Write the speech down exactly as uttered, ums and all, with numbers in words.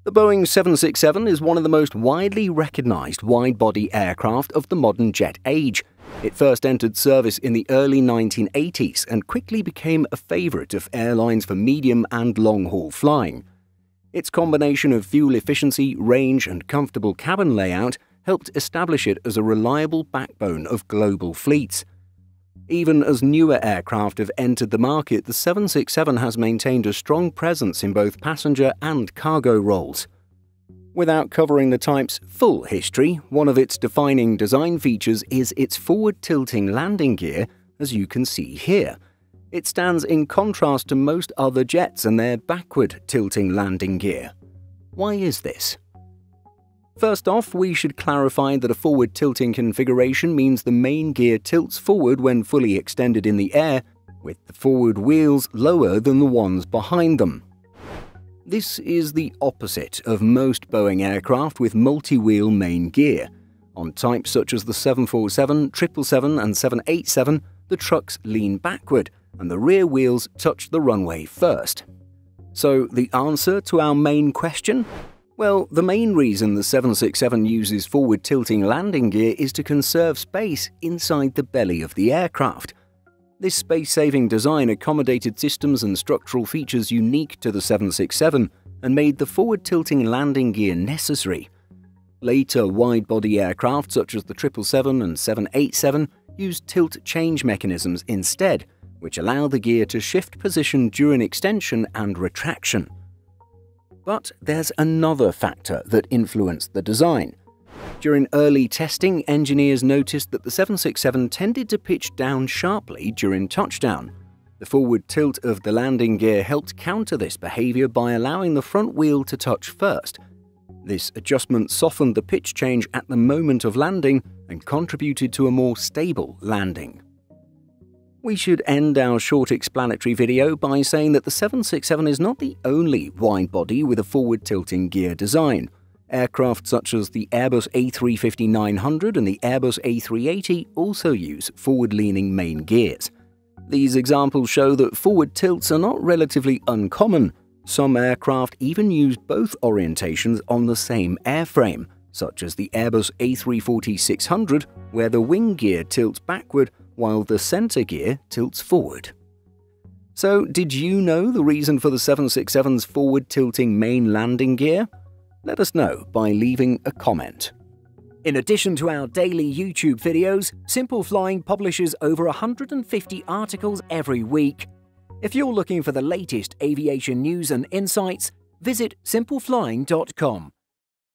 The Boeing seven sixty-seven is one of the most widely recognized wide-body aircraft of the modern jet age. It first entered service in the early nineteen eighties and quickly became a favorite of airlines for medium and long-haul flying. Its combination of fuel efficiency, range, and comfortable cabin layout helped establish it as a reliable backbone of global fleets. Even as newer aircraft have entered the market, the seven sixty-seven has maintained a strong presence in both passenger and cargo roles. Without covering the type's full history, one of its defining design features is its forward-tilting landing gear, as you can see here. It stands in contrast to most other jets and their backward-tilting landing gear. Why is this? First off, we should clarify that a forward-tilting configuration means the main gear tilts forward when fully extended in the air, with the forward wheels lower than the ones behind them. This is the opposite of most Boeing aircraft with multi-wheel main gear. On types such as the seven forty-seven, triple seven, and seven eighty-seven, the trucks lean backward, and the rear wheels touch the runway first. So, the answer to our main question? Well, the main reason the seven sixty-seven uses forward-tilting landing gear is to conserve space inside the belly of the aircraft. This space-saving design accommodated systems and structural features unique to the seven sixty-seven and made the forward-tilting landing gear necessary. Later wide-body aircraft such as the triple seven and seven eighty-seven used tilt-change mechanisms instead, which allow the gear to shift position during extension and retraction. But there's another factor that influenced the design. During early testing, engineers noticed that the seven sixty-seven tended to pitch down sharply during touchdown. The forward tilt of the landing gear helped counter this behavior by allowing the front wheel to touch first. This adjustment softened the pitch change at the moment of landing and contributed to a more stable landing. We should end our short explanatory video by saying that the seven sixty-seven is not the only wide-body with a forward-tilting gear design. Aircraft such as the Airbus A three fifty nine hundred and the Airbus A three eighty also use forward-leaning main gears. These examples show that forward tilts are not relatively uncommon. Some aircraft even use both orientations on the same airframe, such as the Airbus A three forty six hundred, where the wing gear tilts backward while the center gear tilts forward. So, did you know the reason for the seven sixty-seven's forward-tilting main landing gear? Let us know by leaving a comment. In addition to our daily YouTube videos, Simple Flying publishes over one hundred fifty articles every week. If you're looking for the latest aviation news and insights, visit simple flying dot com.